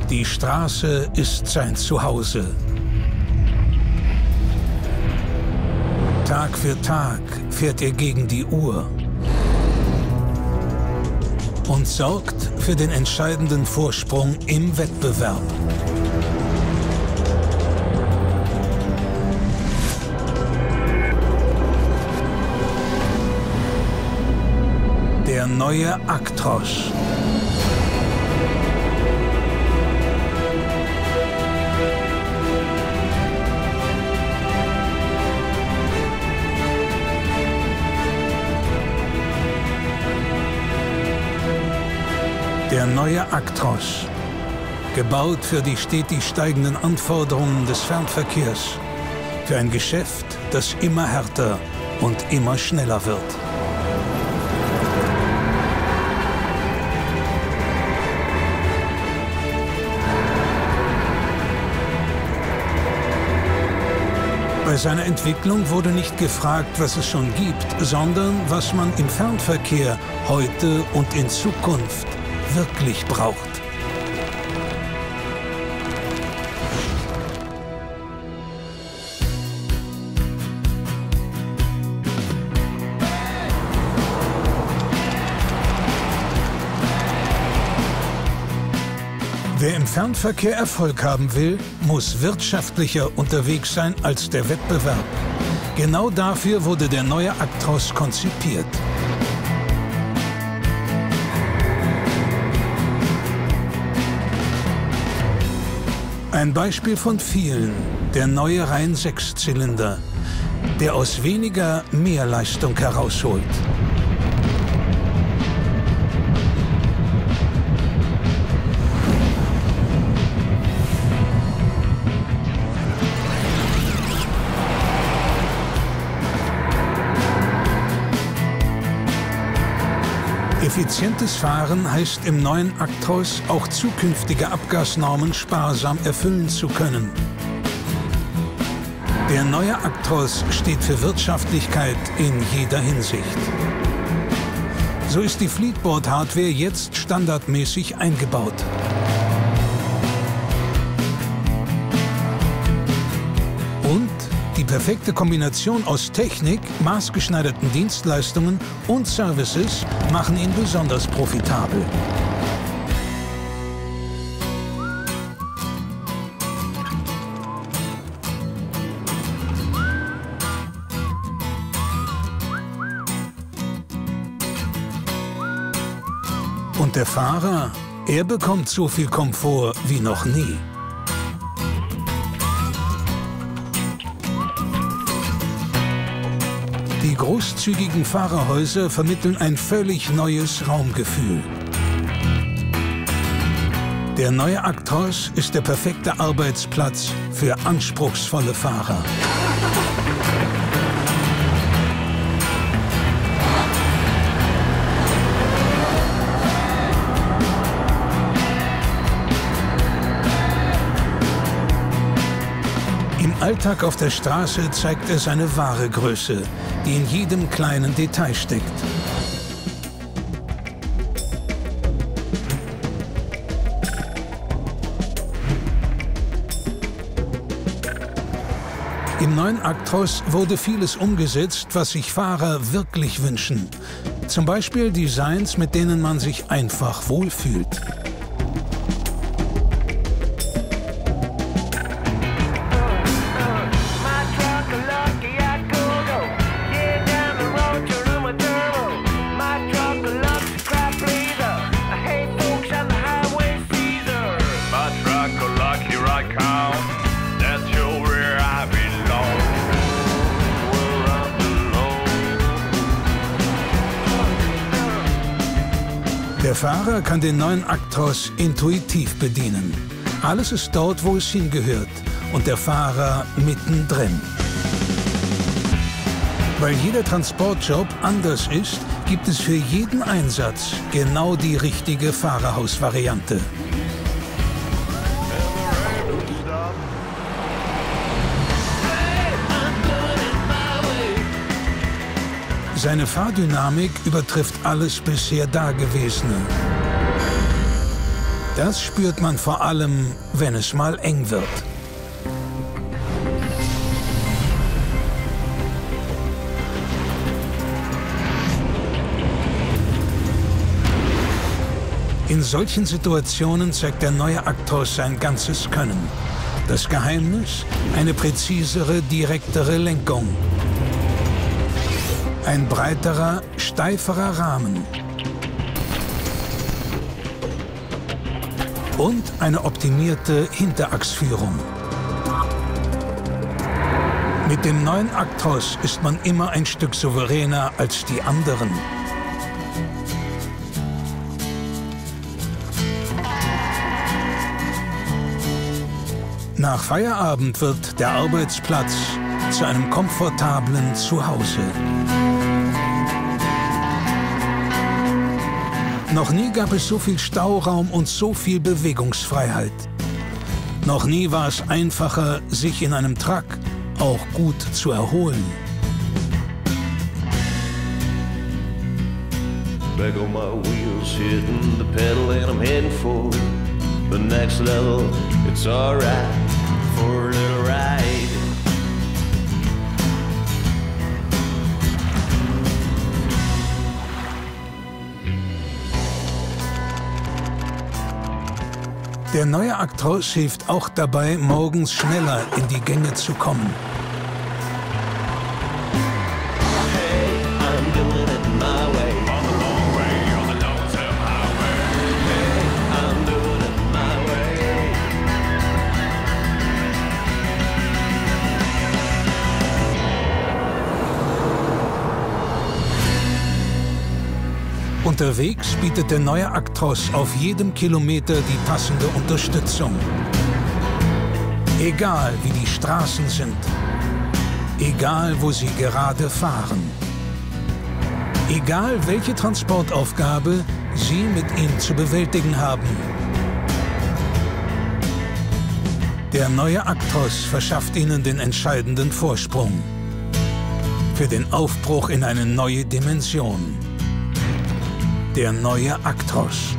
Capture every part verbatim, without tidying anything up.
Die Straße ist sein Zuhause. Tag für Tag fährt er gegen die Uhr und sorgt für den entscheidenden Vorsprung im Wettbewerb. Der neue Actros. Der neue Actros. Gebaut für die stetig steigenden Anforderungen des Fernverkehrs. Für ein Geschäft, das immer härter und immer schneller wird. Bei seiner Entwicklung wurde nicht gefragt, was es schon gibt, sondern was man im Fernverkehr heute und in Zukunft wirklich braucht. Wer im Fernverkehr Erfolg haben will, muss wirtschaftlicher unterwegs sein als der Wettbewerb. Genau dafür wurde der neue Actros konzipiert. Ein Beispiel von vielen, der neue Reihn Sechszylinder, der aus weniger mehr Leistung herausholt. Effizientes Fahren heißt im neuen Actros auch zukünftige Abgasnormen sparsam erfüllen zu können. Der neue Actros steht für Wirtschaftlichkeit in jeder Hinsicht. So ist die Fleetboard-Hardware jetzt standardmäßig eingebaut. Und die perfekte Kombination aus Technik, maßgeschneiderten Dienstleistungen und Services machen ihn besonders profitabel. Und der Fahrer, er bekommt so viel Komfort wie noch nie. Die großzügigen Fahrerhäuser vermitteln ein völlig neues Raumgefühl. Der neue Actros ist der perfekte Arbeitsplatz für anspruchsvolle Fahrer. Im Alltag auf der Straße zeigt er seine wahre Größe, die in jedem kleinen Detail steckt. Im neuen Actros wurde vieles umgesetzt, was sich Fahrer wirklich wünschen. Zum Beispiel Designs, mit denen man sich einfach wohlfühlt. Der Fahrer kann den neuen Actros intuitiv bedienen. Alles ist dort, wo es hingehört, und der Fahrer mittendrin. Weil jeder Transportjob anders ist, gibt es für jeden Einsatz genau die richtige Fahrerhausvariante. Seine Fahrdynamik übertrifft alles bisher Dagewesene. Das spürt man vor allem, wenn es mal eng wird. In solchen Situationen zeigt der neue Actros sein ganzes Können. Das Geheimnis? Eine präzisere, direktere Lenkung. Ein breiterer, steiferer Rahmen. Und eine optimierte Hinterachsführung. Mit dem neuen Actros ist man immer ein Stück souveräner als die anderen. Nach Feierabend wird der Arbeitsplatz zu einem komfortablen Zuhause. Noch nie gab es so viel Stauraum und so viel Bewegungsfreiheit. Noch nie war es einfacher, sich in einem Truck auch gut zu erholen. Back on my wheels, hitting the pedal and I'm heading for the next level. It's alright for a little ride. Der neue Actros hilft auch dabei, morgens schneller in die Gänge zu kommen. Unterwegs bietet der neue Actros auf jedem Kilometer die passende Unterstützung. Egal wie die Straßen sind, egal wo Sie gerade fahren, egal welche Transportaufgabe Sie mit ihm zu bewältigen haben. Der neue Actros verschafft Ihnen den entscheidenden Vorsprung für den Aufbruch in eine neue Dimension. Der neue Actros.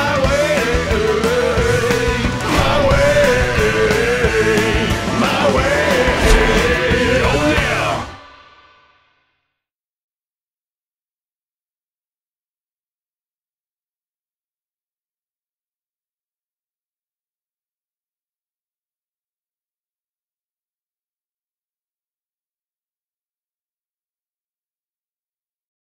My way.